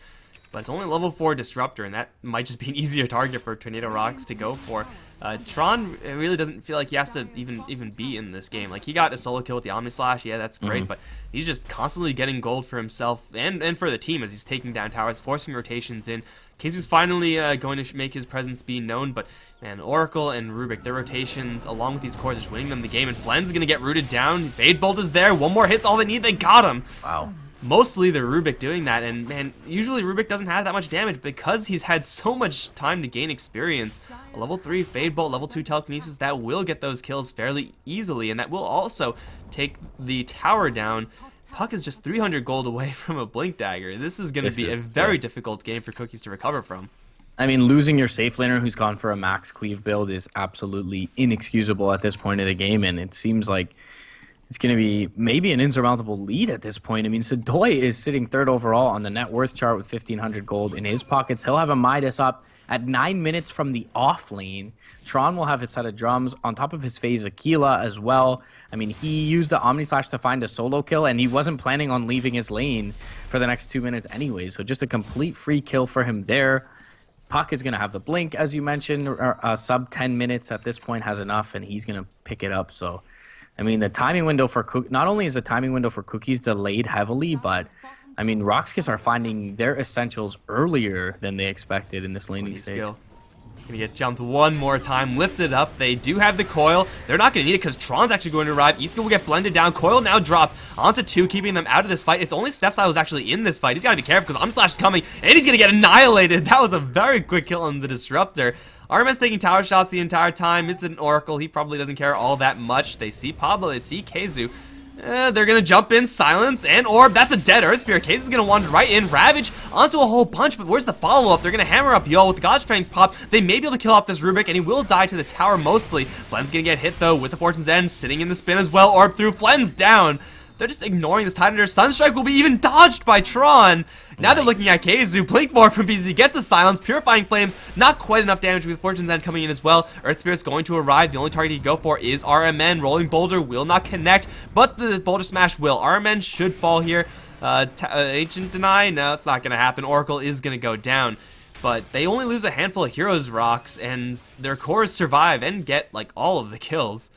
but it's only level four Disruptor, and that might just be an easier target for Tornado Rocks to go for. Uh, Tron really doesn't feel like he has to even even be in this game. Like, he got a solo kill with the Omni Slash, yeah, that's great, Mm-hmm. but he's just constantly getting gold for himself and, and for the team as he's taking down towers, forcing rotations in. KheZu's finally uh, going to sh make his presence be known, but man, Oracle and Rubik, their rotations, along with these cores, is winning them the game, and Flen's going to get rooted down. Fade Bolt is there, one more hit's all they need, they got him! Wow. Mostly the Rubik doing that, and man, usually Rubik doesn't have that much damage because he's had so much time to gain experience. A level three Fade Bolt, level two Telekinesis, that will get those kills fairly easily, and that will also take the tower down. Puck is just three hundred gold away from a Blink Dagger. This is going to This be is, a very yeah. difficult game for Cookies to recover from. I mean, losing your safe laner who's gone for a max cleave build is absolutely inexcusable at this point of the game, and it seems like it's going to be maybe an insurmountable lead at this point. I mean, Sadoy is sitting third overall on the net worth chart with fifteen hundred gold in his pockets. He'll have a Midas up at nine minutes from the off lane. Tron will have his set of drums on top of his phase Aquila as well. I mean, he used the Omni Slash to find a solo kill, and he wasn't planning on leaving his lane for the next two minutes anyway. So just a complete free kill for him there. Puck is going to have the blink, as you mentioned, or, uh, sub ten minutes at this point has enough, and he's going to pick it up. So, I mean, the timing window for Cook not only is the timing window for Cookies delayed heavily, but I mean, Roxkiss are finding their essentials earlier than they expected in this laning stage. Skill. Gonna get jumped one more time, lifted up. They do have the coil. They're not gonna need it because Tron's actually going to arrive. Iska will get blended down. Coil now dropped onto two, keeping them out of this fight. It's only Stepstyle who's actually in this fight. He's gotta be careful because Omnislash is coming and he's gonna get annihilated. That was a very quick kill on the Disruptor. R M S taking tower shots the entire time. It's an Oracle. He probably doesn't care all that much. They see Pablo, they see KheZu. Uh, they're gonna jump in, silence, and orb. That's a dead Earth Spirit. KheZu's gonna wander right in, Ravage onto a whole bunch, but where's the follow-up? They're gonna hammer up Yol with the God Strength pop. They may be able to kill off this Rubik, and he will die to the tower mostly. Flen's gonna get hit though with the Fortune's End, sitting in the spin as well. Orb through, Flen's down. They're just ignoring this Titan. Sunstrike will be even dodged by Tron. Now Nice. they're looking at KheZu. Blink more from B Z, gets the silence. Purifying Flames, not quite enough damage with Fortune's End coming in as well. Earth Spirit's going to arrive. The only target he can go for is R M N. Rolling Boulder will not connect, but the Boulder Smash will. R M N should fall here. Uh, uh, Ancient Deny? No, it's not going to happen. Oracle is going to go down. But they only lose a handful of Heroes Rocks, and their cores survive and get, like, all of the kills.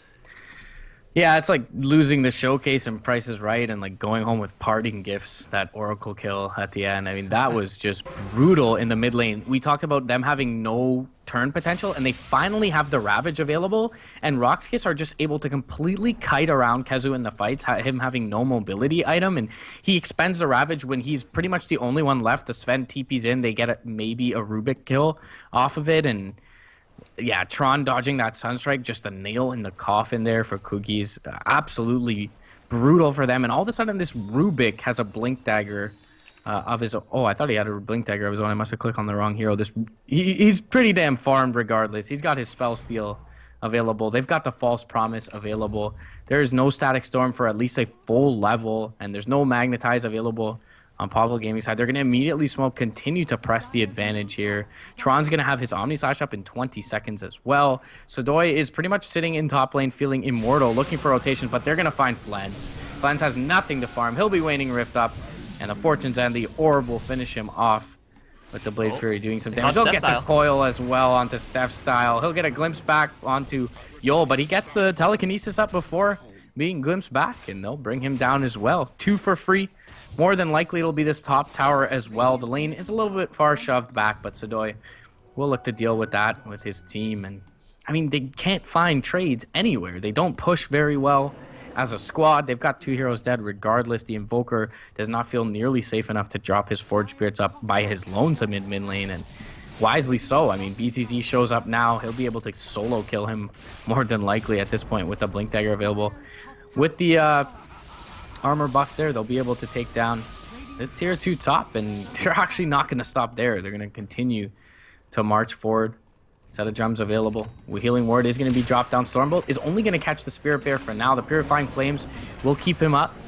Yeah, it's like losing the showcase and Price is Right and like going home with parting gifts, that Oracle kill at the end. I mean, that was just brutal in the mid lane. We talked about them having no turn potential, and they finally have the Ravage available, and Roxkiss are just able to completely kite around KheZu in the fights, ha him having no mobility item, and he expends the Ravage when he's pretty much the only one left. The Sven T Ps in, they get a, maybe a Rubik kill off of it, and yeah, Tron dodging that Sunstrike, just a nail in the coffin there for Cookies. Uh, absolutely brutal for them. And all of a sudden, this Rubik has a Blink Dagger uh, of his own. Oh, I thought he had a Blink Dagger of his own. I must have clicked on the wrong hero. This he, He's pretty damn farmed regardless. He's got his Spell Steal available. They've got the False Promise available. There is no Static Storm for at least a full level, and there's no Magnetize available on Pablo Gaming side. They're going to immediately smoke, continue to press the advantage here. Tron's going to have his Omni Slash up in twenty seconds as well. Sadoy is pretty much sitting in top lane feeling immortal, looking for rotation, but they're going to find Flens. Flens has nothing to farm. He'll be waning Rift up, and the Fortune's End, the Orb will finish him off with the Blade Oh, Fury doing some they damage. got He'll get Steph the coil as well onto Steph Style. He'll get a glimpse back onto Yol, but he gets the Telekinesis up before being glimpsed back, and they'll bring him down as well. Two for free. More than likely, it'll be this top tower as well. The lane is a little bit far shoved back, but Sadoy will look to deal with that with his team. And I mean, they can't find trades anywhere. They don't push very well as a squad. They've got two heroes dead regardless. The Invoker does not feel nearly safe enough to drop his Forge Spirits up by his lonesome mid mid lane, and wisely so. I mean, B Z Z shows up now. He'll be able to solo kill him more than likely at this point with the Blink Dagger available. With the uh, armor buff there, they'll be able to take down this tier two top, and they're actually not going to stop there. They're going to continue to march forward. Set of drums available. Healing Ward is going to be dropped down. Stormbolt is only going to catch the Spirit Bear for now. The Purifying Flames will keep him up.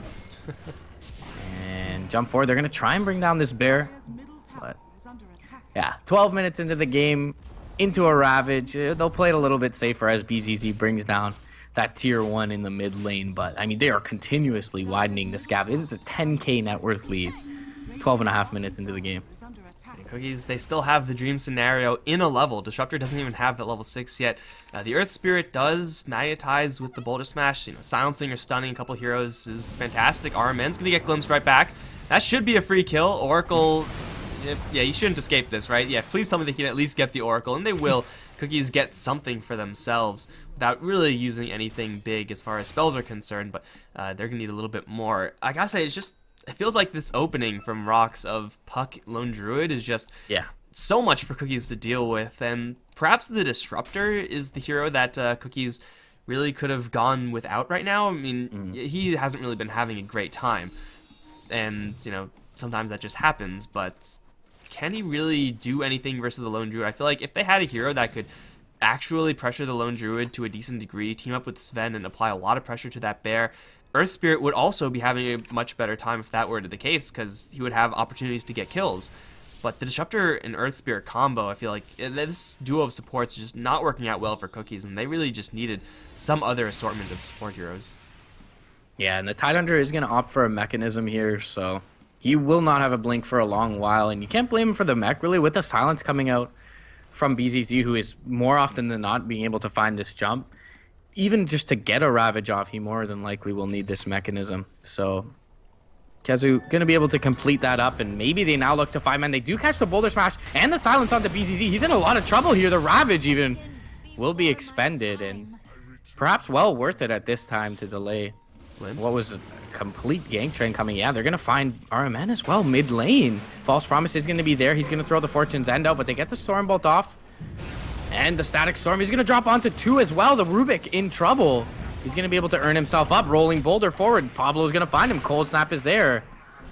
And jump forward. They're going to try and bring down this bear. But yeah, twelve minutes into the game, into a Ravage. Uh, They'll play it a little bit safer as B Z Z brings down that tier one in the mid lane. But I mean, they are continuously widening this gap. This is a ten K net worth lead. twelve and a half minutes into the game. Cookies, they still have the Dream Scenario in a level. Disruptor doesn't even have that level six yet. Uh, the Earth Spirit does magnetize with the Boulder Smash. You know, silencing or stunning a couple heroes is fantastic. R M N's going to get glimpsed right back. That should be a free kill. Oracle, yeah, you shouldn't escape this, right? Yeah, please tell me they can at least get the Oracle, and they will. Cookies get something for themselves without really using anything big as far as spells are concerned, but uh, they're going to need a little bit more. I gotta say, it's just, it feels like this opening from Rocks of Puck Lone Druid is just Yeah. so much for Cookies to deal with, and perhaps the Disruptor is the hero that uh, Cookies really could have gone without right now. I mean, mm. he hasn't really been having a great time, and, you know, sometimes that just happens, but can he really do anything versus the Lone Druid? I feel like if they had a hero that could actually pressure the Lone Druid to a decent degree, team up with Sven and apply a lot of pressure to that bear, Earth Spirit would also be having a much better time if that were the case, because he would have opportunities to get kills. But the Disruptor and Earth Spirit combo, I feel like this duo of supports is just not working out well for Cookies, and they really just needed some other assortment of support heroes. Yeah, and the Tidehunter is going to opt for a mechanism here, so he will not have a blink for a long while, and you can't blame him for the mech, really, with the silence coming out from B Z Z, who is more often than not being able to find this jump. Even just to get a Ravage off, he more than likely will need this mechanism. So KheZu going to be able to complete that up, and maybe they now look to five man. They do catch the Boulder Smash and the silence onto B Z Z. He's in a lot of trouble here. The Ravage even will be expended, and perhaps well worth it at this time to delay what was a complete gank train coming. Yeah, they're going to find R M N as well mid lane. False Promise is going to be there. He's going to throw the Fortune's End out, but they get the Stormbolt off. And the Static Storm, he's going to drop onto two as well. The Rubik in trouble. He's going to be able to earn himself up. Rolling Boulder forward. Pablo's going to find him. Cold Snap is there.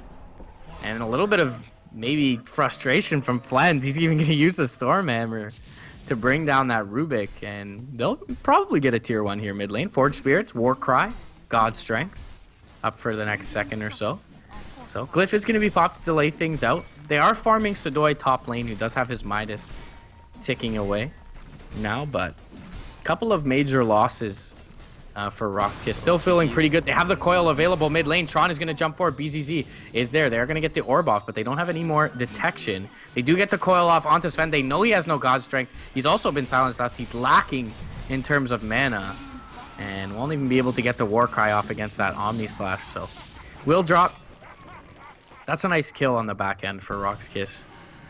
And a little bit of maybe frustration from Flens. He's even going to use the Storm Hammer to bring down that Rubik. And they'll probably get a tier one here mid lane. Forge Spirits, Warcry, God Strength up for the next second or so. So Glyph is going to be popped to delay things out. They are farming Sudoi top lane, who does have his Midas ticking away now, but a couple of major losses uh, for Rockkiss. Still feeling pretty good. They have the coil available mid lane. Tron is going to jump forward. B Z Z is there. They're going to get the orb off, but they don't have any more detection. They do get the coil off onto Sven. They know he has no God Strength. He's also been silenced thus. He's lacking in terms of mana, and won't even be able to get the Warcry off against that Omni Slash. So will drop. That's a nice kill on the back end for Rockkiss.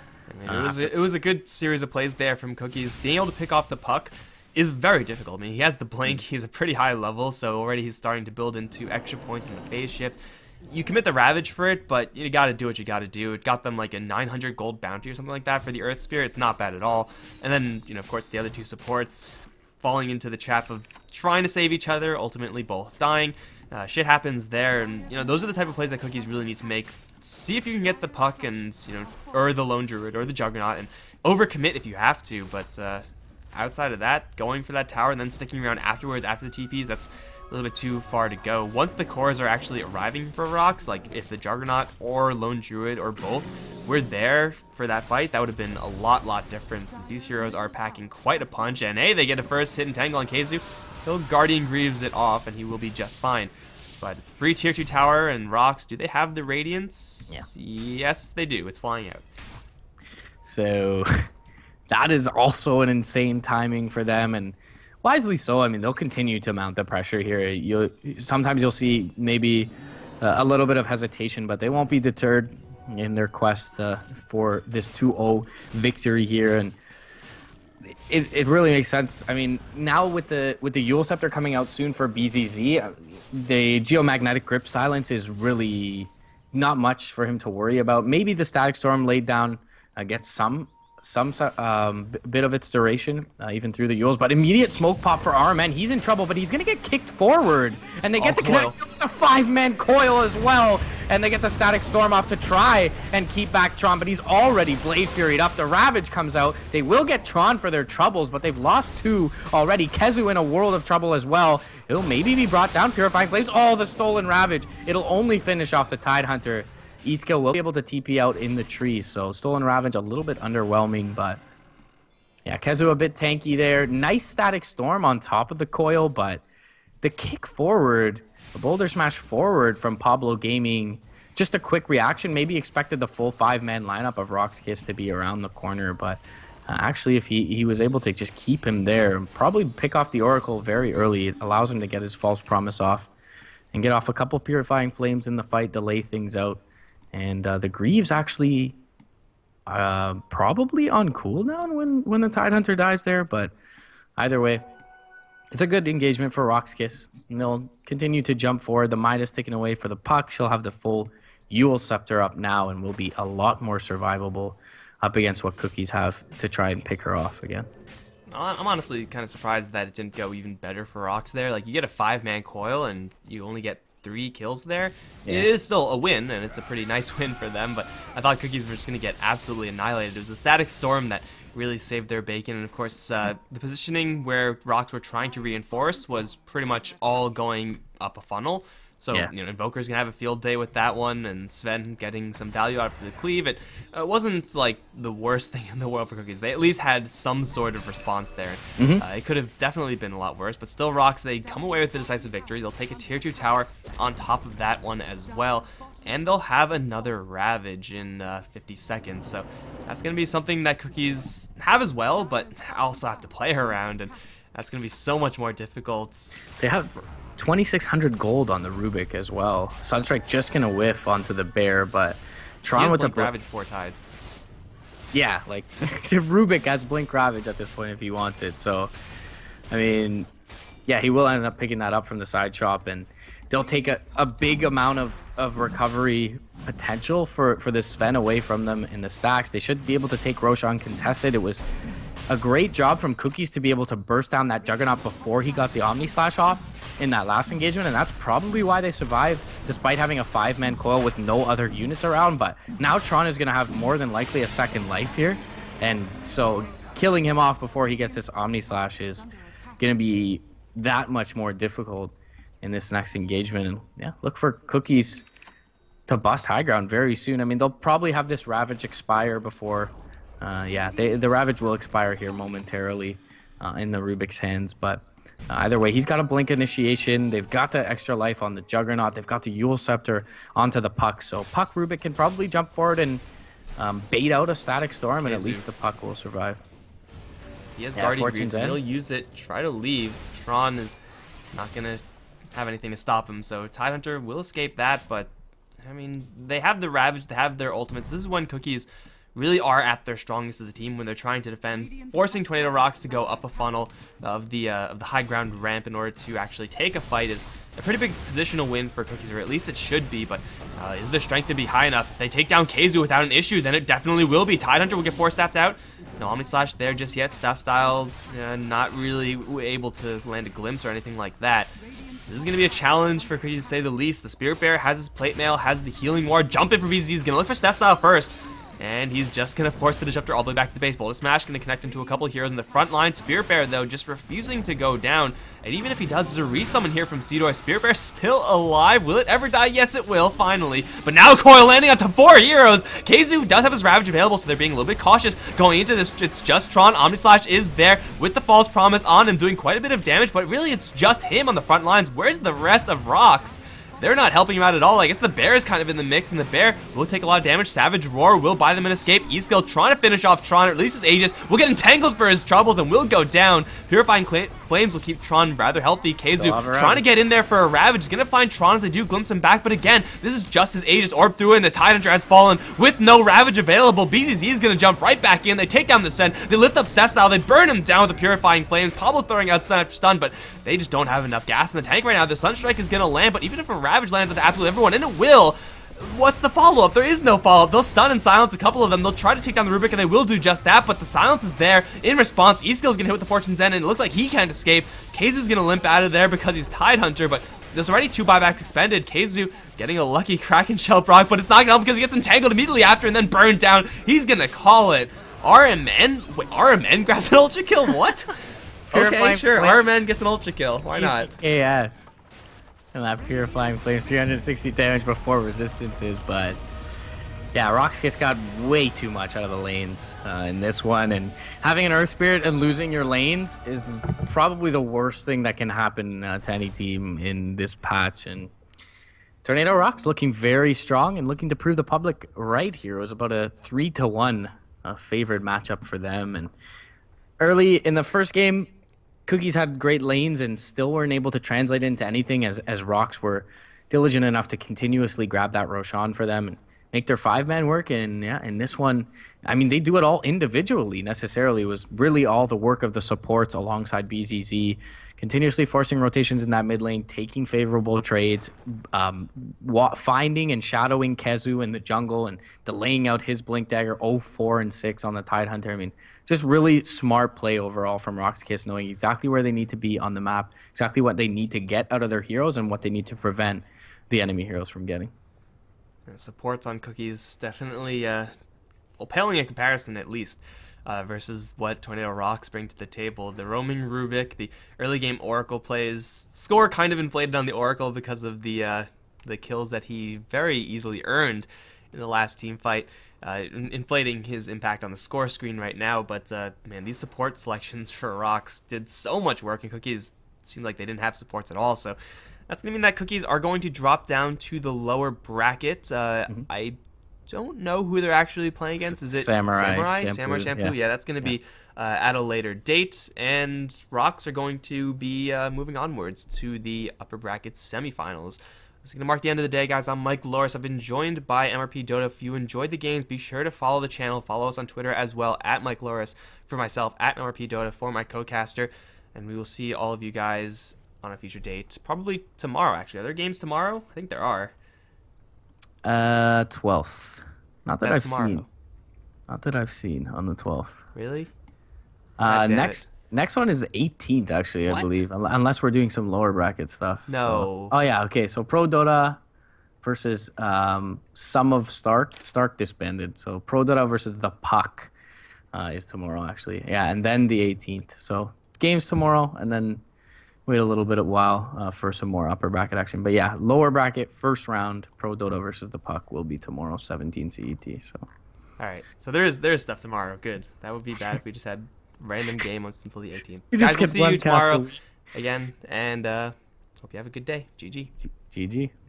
I mean, it was a, it was a good series of plays there from Cookies. Being able to pick off the puck is very difficult. I mean, he has the blink. He's a pretty high level, so already he's starting to build into extra points in the phase shift. You commit the Ravage for it, but you got to do what you got to do. It got them like a nine hundred gold bounty or something like that for the Earth Spirit. It's not bad at all. And then, you know, of course, the other two supports falling into the trap of trying to save each other, ultimately both dying. Uh, shit happens there, and you know those are the type of plays that Cookies really need to make. See if you can get the puck and, you know, or the Lone Druid or the Juggernaut, and overcommit if you have to, but uh, outside of that, going for that tower and then sticking around afterwards after the T Ps, that's a little bit too far to go. Once the cores are actually arriving for Rocks, like if the Juggernaut or Lone Druid or both were there for that fight, that would have been a lot, lot different, since these heroes are packing quite a punch, and hey, they get a first hit Entangle on KheZu. He'll Guardian Greaves it off, and he will be just fine. But it's free tier two tower, and Rocks, do they have the Radiance? Yeah. Yes, they do. It's flying out. So that is also an insane timing for them, and wisely so. I mean, they'll continue to mount the pressure here. You'll, sometimes you'll see maybe uh, a little bit of hesitation, but they won't be deterred in their quest uh, for this two oh victory here. And It, it really makes sense. I mean, now with the with the Eul Scepter coming out soon for B Z Z, the Geomagnetic Grip Silence is really not much for him to worry about. Maybe the Static Storm laid down uh, gets some some um, bit of its duration, uh, even through the Euls, but immediate smoke pop for R M N. He's in trouble, but he's going to get kicked forward, and they get oh, the connect. It's a five-man coil as well, and they get the Static Storm off to try and keep back Tron, but he's already Blade Furied up. The Ravage comes out. They will get Tron for their troubles, but they've lost two already. KheZu in a world of trouble as well. He'll maybe be brought down. Purifying Flames. Oh, the stolen Ravage. It'll only finish off the Tidehunter. E-Skill will be able to T P out in the tree, so Stolen Ravage a little bit underwhelming, but yeah, KheZu a bit tanky there. Nice Static Storm on top of the coil, but the kick forward, the Boulder Smash forward from Pablo Gaming just a quick reaction. Maybe expected the full five-man lineup of Roxkiss to be around the corner, but uh, actually if he, he was able to just keep him there, probably pick off the Oracle very early, it allows him to get his false promise off and get off a couple Purifying Flames in the fight, delay things out. And uh, the Greaves actually uh, probably on cooldown when, when the Tidehunter dies there, but either way, it's a good engagement for Roxkiss. And they'll continue to jump forward. The Midas taken away for the puck. She'll have the full Eul Scepter up now and will be a lot more survivable up against what Cookies have to try and pick her off again. I'm honestly kind of surprised that it didn't go even better for Rox there. Like, you get a five-man coil and you only get three kills there. Yeah. It is still a win, and it's a pretty nice win for them, but I thought Cookies were just going to get absolutely annihilated. It was a Static Storm that really saved their bacon, and of course, uh, the positioning where Rox were trying to reinforce was pretty much all going up a funnel. So, yeah. you know, Invoker's going to have a field day with that one, and Sven getting some value out of the cleave. It uh, wasn't, like, the worst thing in the world for Cookies. They at least had some sort of response there. Mm-hmm. uh, it could have definitely been a lot worse, but still, Rox, they come away with the decisive victory. They'll take a tier two tower on top of that one as well, and they'll have another Ravage in uh, fifty seconds. So that's going to be something that Cookies have as well, but also have to play around, and that's going to be so much more difficult. They have twenty-six hundred gold on the Rubik as well. Sunstrike just gonna whiff onto the bear, but Tron with the Ravage four tied. Yeah, like the Rubik has Blink Ravage at this point if he wants it. So, I mean, yeah, he will end up picking that up from the side shop, and they'll take a, a big amount of, of recovery potential for, for this Sven away from them in the stacks. They should be able to take Roshan contested. It was a great job from Cookies to be able to burst down that Juggernaut before he got the Omni Slash off in that last engagement, and that's probably why they survived despite having a five-man coil with no other units around. But now Tron is going to have more than likely a second life here, and so killing him off before he gets this Omni Slash is going to be that much more difficult in this next engagement. And yeah, look for Cookies to bust high ground very soon. I mean, they'll probably have this Ravage expire before uh, yeah, they, the Ravage will expire here momentarily uh, in the Rubik's hands, but Uh, either way, he's got a Blink Initiation. They've got the extra life on the Juggernaut. They've got the Eul Scepter onto the Puck. So Puck Rubik can probably jump forward and um, bait out a Static Storm, and at least the Puck will survive. He has yeah, Guardian Greaves. He'll use it, try to leave. Tron is not going to have anything to stop him, so Tidehunter will escape that, but, I mean, they have the Ravage, they have their ultimates. This is when Cookies really are at their strongest as a team when they're trying to defend, forcing Tornado Rocks to go up a funnel of the uh, of the high ground ramp in order to actually take a fight is a pretty big positional win for Cookies, or at least it should be, but uh, is their strength to be high enough? If they take down Keizu without an issue, then it definitely will be. Tidehunter will get four staffed out. No Omni Slash there just yet. Staff Style uh, not really able to land a glimpse or anything like that. This is going to be a challenge for Cookies to say the least. The Spirit Bear has his Plate Mail, has the Healing Ward. Jump in for V Z. He's going to look for Staff Style first. And he's just going to force the Disruptor all the way back to the base. Boulder Smash going to connect into a couple of heroes in the front line. Spirit Bear, though, just refusing to go down. And even if he does, there's a resummon here from Seedor. Spirit Bear still alive. Will it ever die? Yes, it will, finally. But now Coil landing onto four heroes. Keizu does have his Ravage available, so they're being a little bit cautious going into this. It's just Tron. Omni Slash is there with the False Promise on him, doing quite a bit of damage. But really, it's just him on the front lines. Where's the rest of Rocks? They're not helping him out at all. I guess the Bear is kind of in the mix, and the Bear will take a lot of damage. Savage Roar will buy them an escape. E-Skill trying to finish off Tron, or at least his Aegis, will get entangled for his troubles and will go down. Purifying Flames will keep Tron rather healthy. Keizu trying to get in there for a Ravage. He's going to find Tron as they do glimpse him back, but again, this is just his Aegis Orb through, and the Tidehunter has fallen with no Ravage available. B Z Z is going to jump right back in. They take down the Sven. They lift up Steph Style. They burn him down with the Purifying Flames. Pablo's throwing out stun after stun, but they just don't have enough gas in the tank right now. The Sunstrike is going to land, but even if a Ravage lands into absolutely everyone, and it will, what's the follow-up? There is no follow-up. They'll stun and silence a couple of them. They'll try to take down the Rubik, and they will do just that, but the silence is there. In response, E-Skill is going to hit with the Fortune's End, and it looks like he can't escape. Keizu's going to limp out of there because he's Tidehunter, but there's already two buybacks expended. Keizu getting a lucky Kraken Shell proc, but it's not going to help because he gets entangled immediately after and then burned down. He's going to call it. R M N? Wait, R M N grabs an Ultra Kill? What? Okay, sure. R M N gets an Ultra Kill. Why not? Yes. And that Purifying Flames, three hundred sixty damage before resistances, but yeah, Roxkiss got way too much out of the lanes uh, in this one, and having an Earth Spirit and losing your lanes is probably the worst thing that can happen uh, to any team in this patch. And Tornado Rocks looking very strong and looking to prove the public right here. It was about a three to one uh, favored matchup for them. And early in the first game, Cookies had great lanes and still weren't able to translate into anything as, as Rocks were diligent enough to continuously grab that Roshan for them and make their five-man work. And yeah, in this one, I mean, they do it all individually necessarily. It was really all the work of the supports alongside B Z Z, continuously forcing rotations in that mid lane, taking favorable trades, um, wa- finding and shadowing Kezu in the jungle and delaying out his Blink Dagger oh four and six on the Tidehunter. I mean, just really smart play overall from Rock's Kiss, knowing exactly where they need to be on the map, exactly what they need to get out of their heroes and what they need to prevent the enemy heroes from getting. And supports on Cookies definitely uh, well, paling in comparison at least uh, versus what Tornado Rocks bring to the table. The roaming Rubik, the early game Oracle plays, score kind of inflated on the Oracle because of the uh, the kills that he very easily earned in the last team fight, uh, inflating his impact on the score screen right now. But uh, man, these support selections for Rocks did so much work, and Cookies seemed like they didn't have supports at all. So that's going to mean that Cookies are going to drop down to the lower bracket. Uh, mm-hmm. I don't know who they're actually playing against. Is it Samurai? Samurai? Shampoo, Samurai Shampoo? Yeah, yeah that's going to yeah. be uh, at a later date. And Rocks are going to be uh, moving onwards to the upper bracket semifinals. This is going to mark the end of the day, guys. I'm Mike Loris. I've been joined by M R P Dota. If you enjoyed the games, be sure to follow the channel. Follow us on Twitter as well, at Mike Loris. For myself, at M R P Dota, for my co-caster. And we will see all of you guys on a future date, probably tomorrow. Actually, are there games tomorrow? I think there are. Uh, twelfth. Not that That's I've tomorrow. seen. Not that I've seen on the twelfth. Really? Uh, next it. next one is the eighteenth. Actually, I what? believe, unless we're doing some lower bracket stuff. No. So. Oh yeah. Okay. So Pro Dota versus um some of Stark. Stark disbanded. So Pro Dota versus the Puck uh, is tomorrow. Actually, yeah, and then the eighteenth. So games tomorrow, and then wait a little bit of while uh, for some more upper bracket action. But yeah, lower bracket first round Pro Dota versus the Puck will be tomorrow, seventeen C E T. So, all right. So there is there is stuff tomorrow. Good. That would be bad if we just had random game until the eighteenth. Guys, we'll see you tomorrow again, and uh, hope you have a good day. G G. G G.